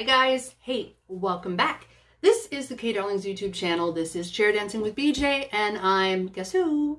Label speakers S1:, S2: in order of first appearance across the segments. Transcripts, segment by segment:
S1: Hi guys, hey, welcome back. This is the KDarlings YouTube channel. This is Chair Dancing with BJ, and I'm, guess who?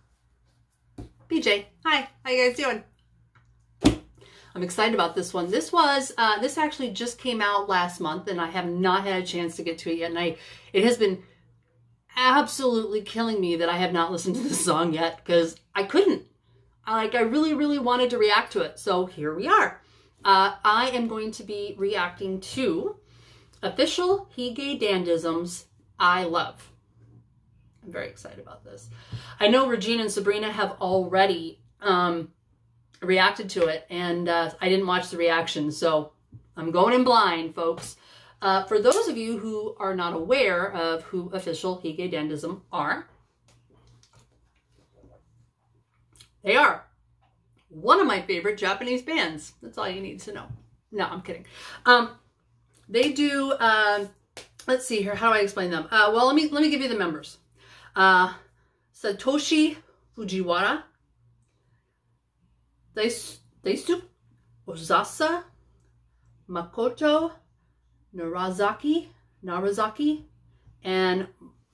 S1: BJ. Hi, how you guys doing? I'm excited about this one. This actually just came out last month, and I have not had a chance to get to it yet, and it has been absolutely killing me that I have not listened to this song yet, because I couldn't. I really wanted to react to it, so here we are. I am going to be reacting to Official Higuedan dism's I Love. I'm very excited about this. I know Regina and Sabrina have already reacted to it, and I didn't watch the reaction, so I'm going in blind, folks. For those of you who are not aware of who Official Higuedan dism are, they are one of my favorite Japanese bands. That's all you need to know. No, I'm kidding. They do, let's see here. How do I explain them? Well, let me give you the members. Satoshi Fujiwara, Daisuke Ozasa, Makoto Narazaki, and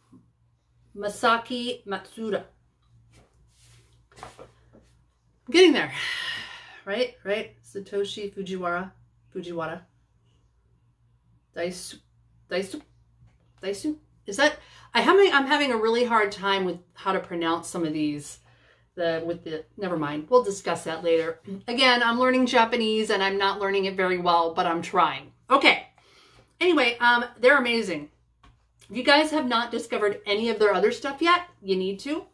S1: Masaki Matsuda. I'm getting there. Right? Satoshi Fujiwara. Daisuke. Is that, I'm having a really hard time with how to pronounce some of these. Never mind. We'll discuss that later. Again, I'm learning Japanese and I'm not learning it very well, but I'm trying. Okay. Anyway, they're amazing. If you guys have not discovered any of their other stuff yet, you need to.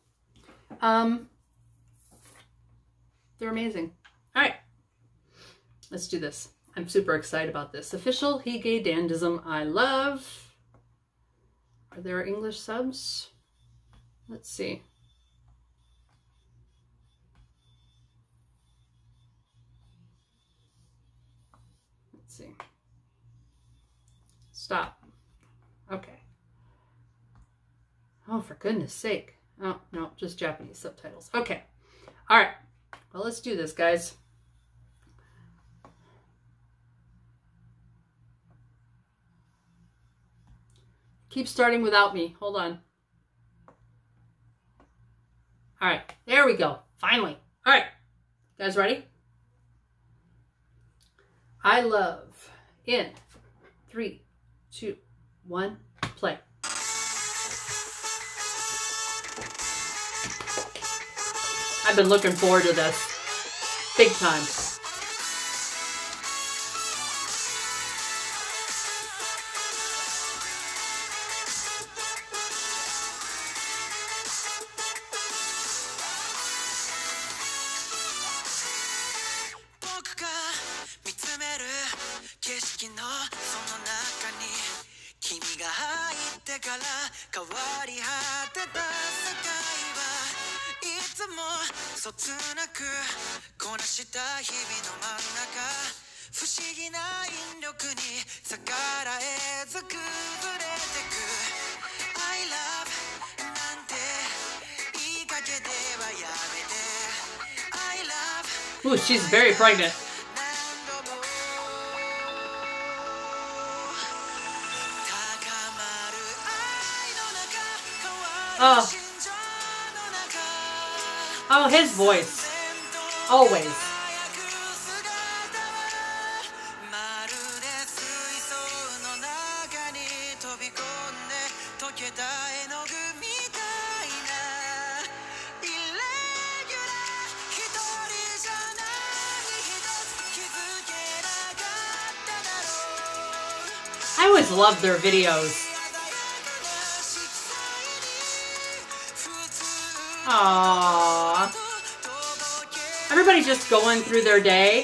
S1: They're amazing. All right, let's do this. I'm super excited about this. Official Higuedan dism I Love. Are there English subs? Let's see. Let's see. Stop. Okay. Oh, for goodness sake. Oh, no, just Japanese subtitles. Okay. All right. Well, let's do this, guys. Keep starting without me. Hold on. All right. There we go. Finally. All right. Guys ready? I Love in 3, 2, 1, play. I've been looking forward to this big time. Ooh, she's very pregnant. Oh. Oh, his voice. Always. I always loved their videos. Aww. Everybody just going through their day.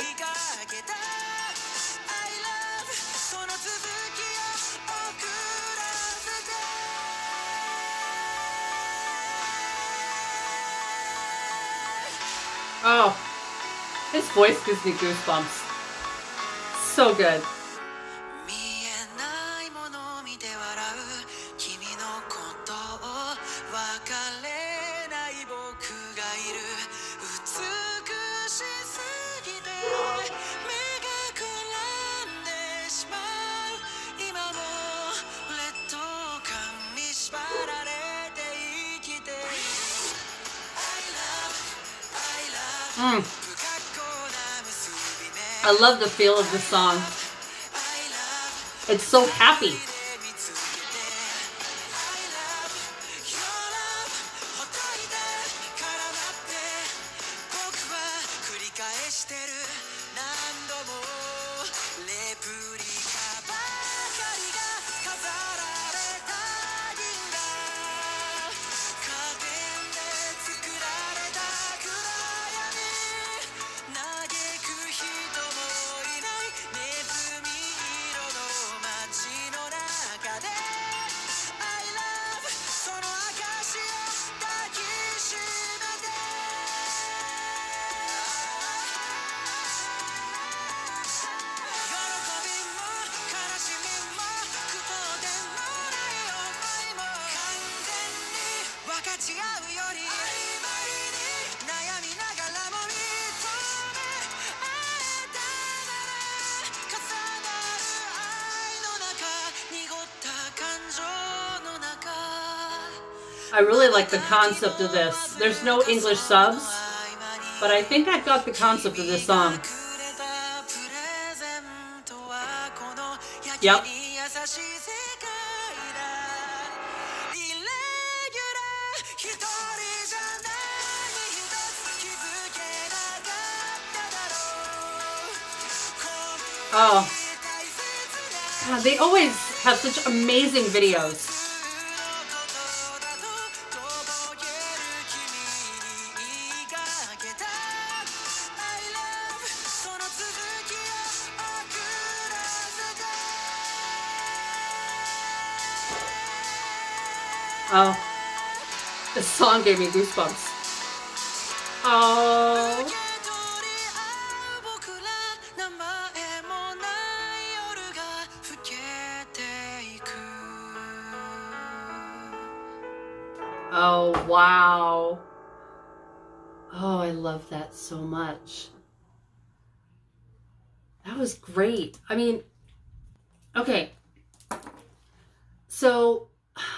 S1: Oh, his voice gives me goosebumps. So good. I love the feel of the song. It's so happy. I really like the concept of this. There's no English subs, but I think I got the concept of this song. Yep. Oh, God, they always have such amazing videos. Oh, this song gave me goosebumps. Oh. Oh, wow. Oh, I love that so much. That was great. I mean, okay. So,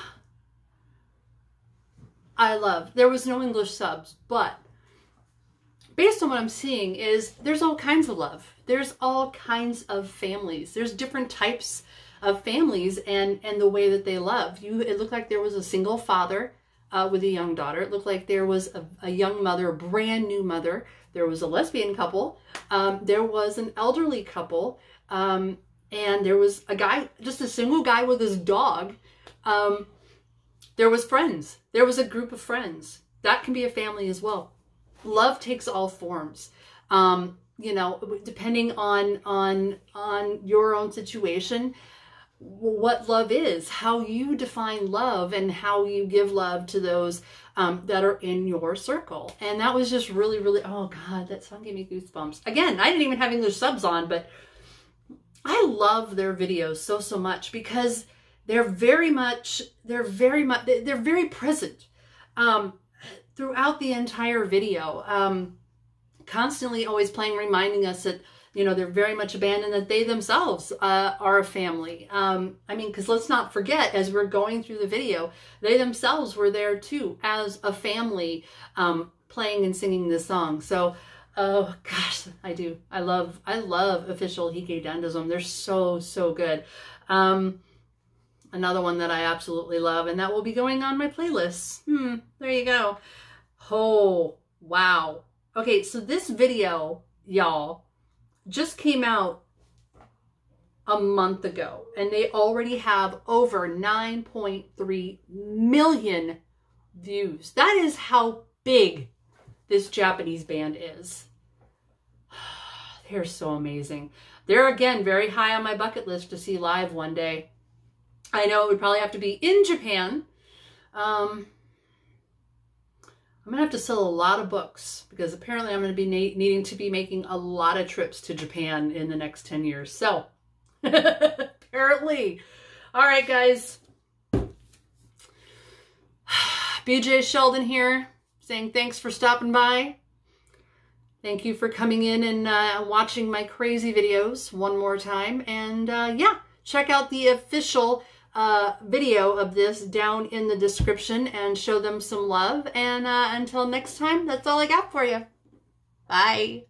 S1: there was no English subs, but based on what I'm seeing is there's all kinds of love. There's all kinds of families. There's different types of families and the way that they love. It looked like there was a single father with a young daughter. It looked like there was a young mother, a brand new mother. There was a lesbian couple. There was an elderly couple. And there was a guy, just a single guy with his dog. There was friends. There was a group of friends. That can be a family as well. Love takes all forms. You know, depending on your own situation, what love is, how you define love, and how you give love to those that are in your circle. And that was just really, really, oh God, that song gave me goosebumps. Again, I didn't even have English subs on, but I love their videos so much because they're very present throughout the entire video. Constantly always playing, reminding us that, you know, they're very much a band and that they themselves are a family. I mean, because let's not forget, as we're going through the video, they themselves were there too as a family, playing and singing this song. So, oh gosh, I do. I love Official髭男dism. They're so good. Another one that I absolutely love, and that will be going on my playlist. There you go. Oh, wow. Okay, so this video, y'all, just came out a month ago, and they already have over 9.3 million views. That is how big this Japanese band is. They're so amazing. They're, again, very high on my bucket list to see live one day. I know it would probably have to be in Japan. I'm going to have to sell a lot of books because apparently I'm going to be needing to be making a lot of trips to Japan in the next 10 years. So, apparently. All right, guys. BJ Sheldon here saying thanks for stopping by. Thank you for coming in and watching my crazy videos one more time. And yeah, check out the official video of this down in the description and show them some love. And until next time, that's all I got for you. Bye.